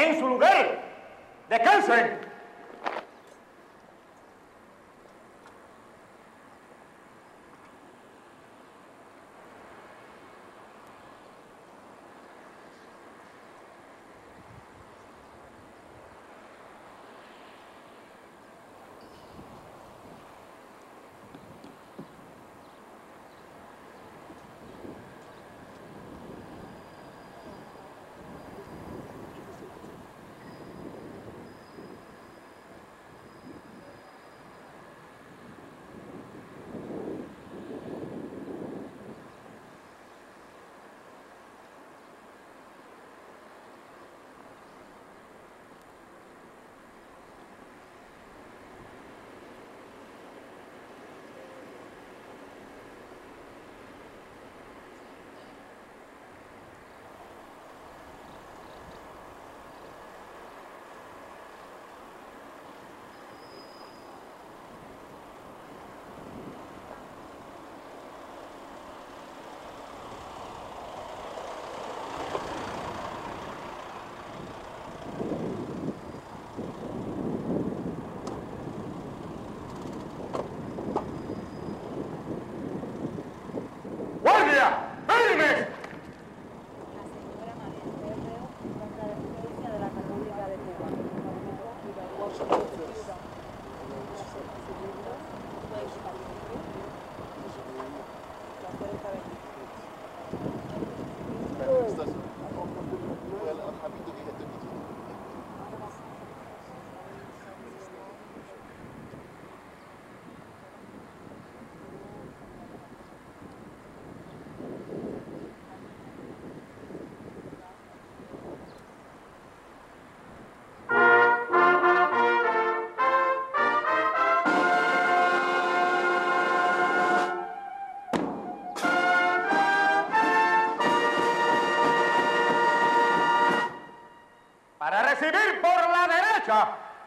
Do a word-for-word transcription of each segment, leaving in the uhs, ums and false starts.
en su lugar. Descansen. Para recibir por la derecha,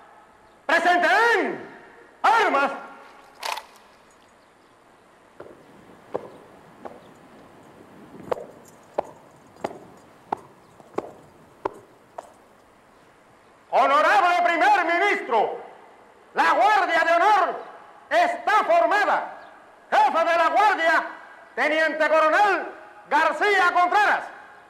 presenten armas. Honorable primer ministro, la Guardia de Honor está formada. Jefe de la Guardia, Teniente Coronel García Contreras.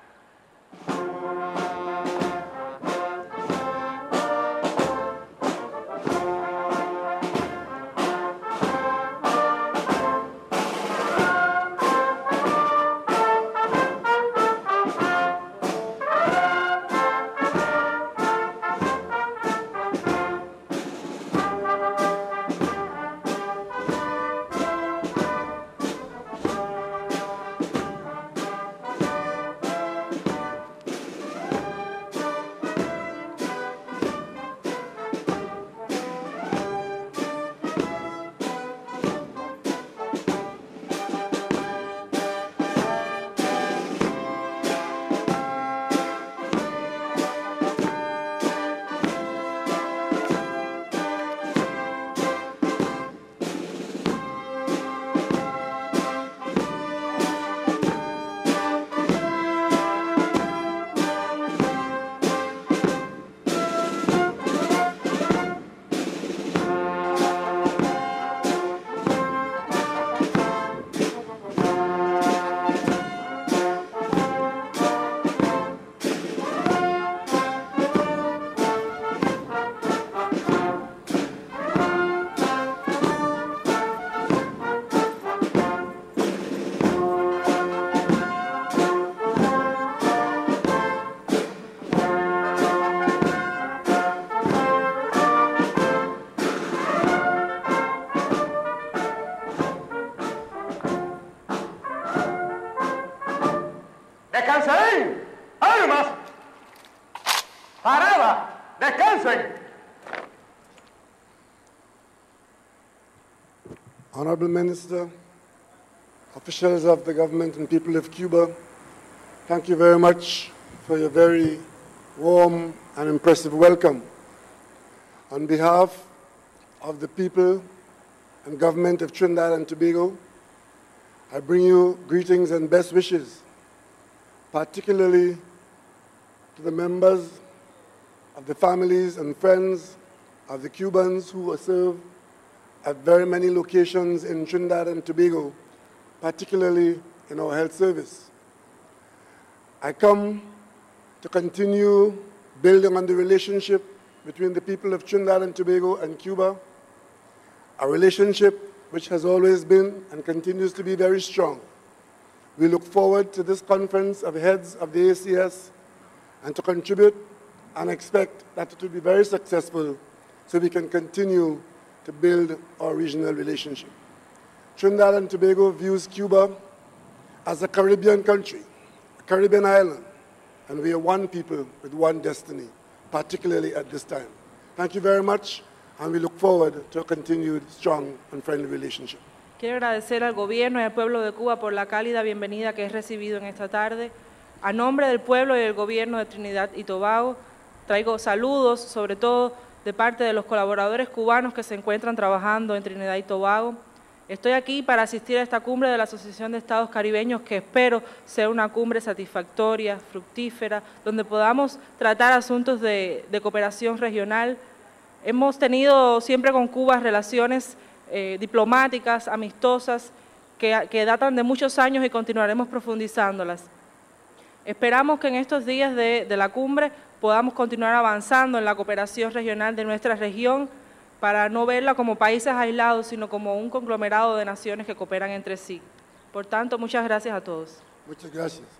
¡Descansen! ¡Armas! ¡Parada! ¡Descansen! Honorable Minister, officials of the government and people of Cuba, thank you very much for your very warm and impressive welcome. On behalf of the people and government of Trinidad and Tobago, I bring you greetings and best wishes, particularly to the members of the families and friends of the Cubans who serve at very many locations in Trinidad and Tobago, particularly in our health service. I come to continue building on the relationship between the people of Trinidad and Tobago and Cuba, a relationship which has always been and continues to be very strong. We look forward to this conference of heads of the A C S and to contribute and expect that it will be very successful so we can continue to build our regional relationship. Trinidad and Tobago views Cuba as a Caribbean country, a Caribbean island, and we are one people with one destiny, particularly at this time. Thank you very much, and we look forward to a continued strong and friendly relationship. Quiero agradecer al gobierno y al pueblo de Cuba por la cálida bienvenida que he recibido en esta tarde. A nombre del pueblo y del gobierno de Trinidad y Tobago, traigo saludos, sobre todo de parte de los colaboradores cubanos que se encuentran trabajando en Trinidad y Tobago. Estoy aquí para asistir a esta cumbre de la Asociación de Estados Caribeños, que espero sea una cumbre satisfactoria, fructífera, donde podamos tratar asuntos de, de cooperación regional. Hemos tenido siempre con Cuba relaciones eh, diplomáticas, amistosas, que, que datan de muchos años y continuaremos profundizándolas. Esperamos que en estos días de, de la cumbre podamos continuar avanzando en la cooperación regional de nuestra región para no verla como países aislados, sino como un conglomerado de naciones que cooperan entre sí. Por tanto, muchas gracias a todos. Muchas gracias.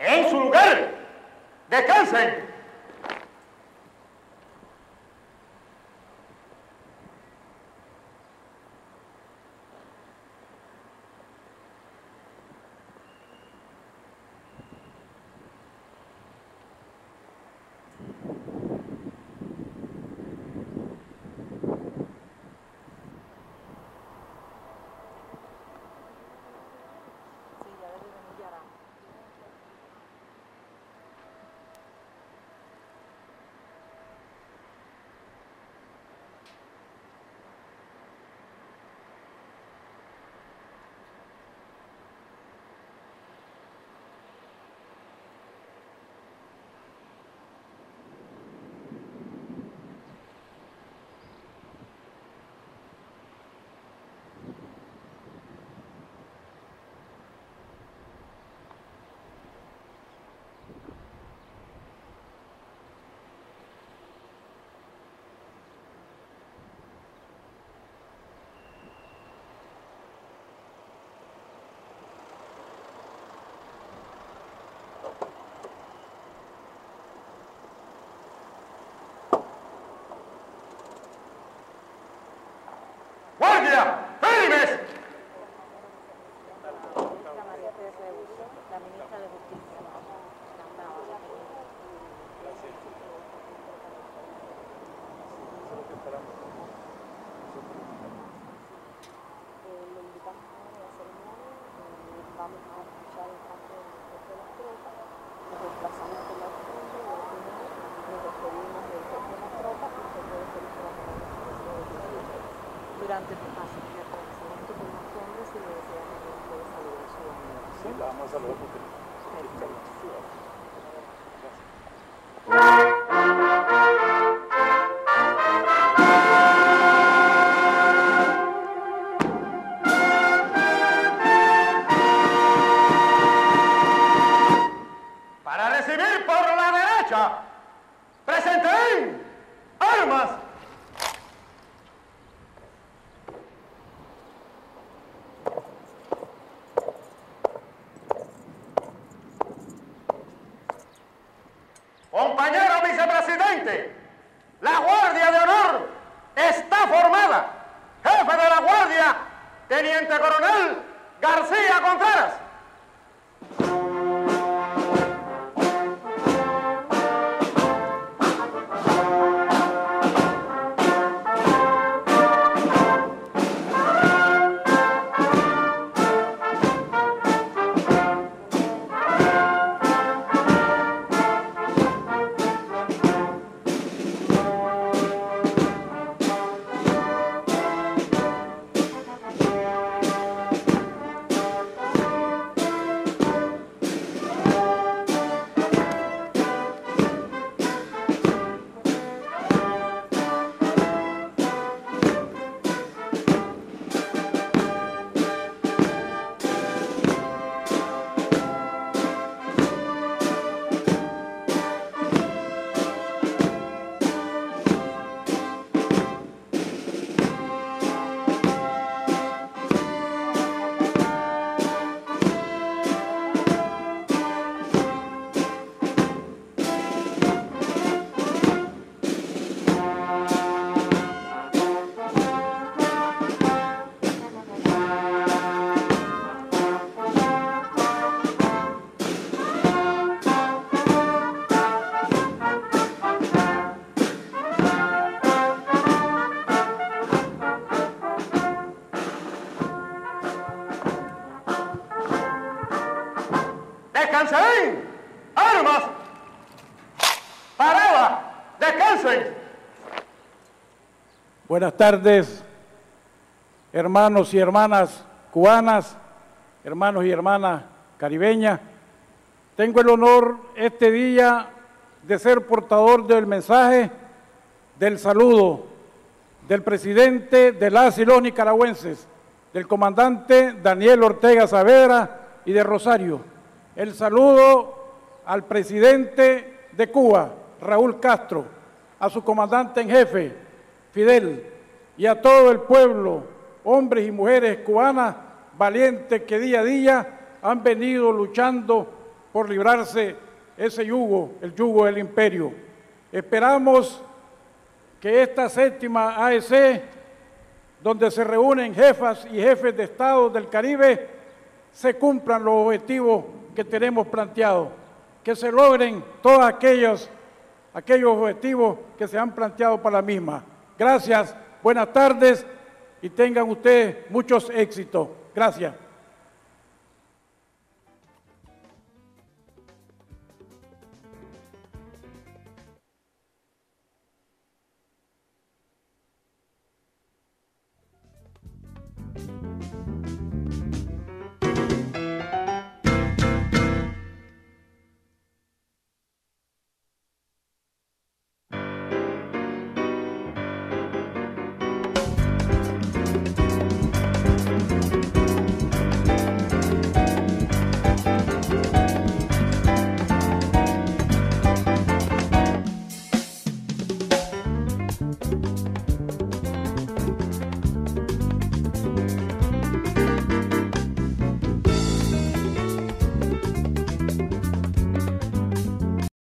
En su lugar. Descansen. ¡Guardia! ¡Firmes! La ministra de Justicia. Le invitamos a la ceremonia, vamos a escuchar el canto de las tropas, nos desplazamos por la frente y al final nos despedimos del jefe de las tropas y se puede feliz la durante tu paso, que agradecimiento por los hombres y le deseamos que nos pueda saludar su amigo. Sí, la vamos a saludar porque... Perfecto, sí es. Para recibir por la derecha, presenten armas. Compañero vicepresidente, la Guardia de Honor está formada. Jefe de la Guardia, Teniente Coronel García Contreras. ¡Descansen! ¡Armas! ¡Parada! ¡Descansen! Buenas tardes, hermanos y hermanas cubanas, hermanos y hermanas caribeñas. Tengo el honor este día de ser portador del mensaje, del saludo del presidente de las y los nicaragüenses, del comandante Daniel Ortega Saavedra y de Rosario. El saludo al presidente de Cuba, Raúl Castro, a su comandante en jefe, Fidel, y a todo el pueblo, hombres y mujeres cubanas valientes que día a día han venido luchando por librarse ese yugo, el yugo del imperio. Esperamos que esta séptima A E C, donde se reúnen jefas y jefes de Estado del Caribe, se cumplan los objetivos que tenemos planteados, que se logren todos aquellos, aquellos objetivos que se han planteado para la misma. Gracias, buenas tardes y tengan ustedes muchos éxitos. Gracias.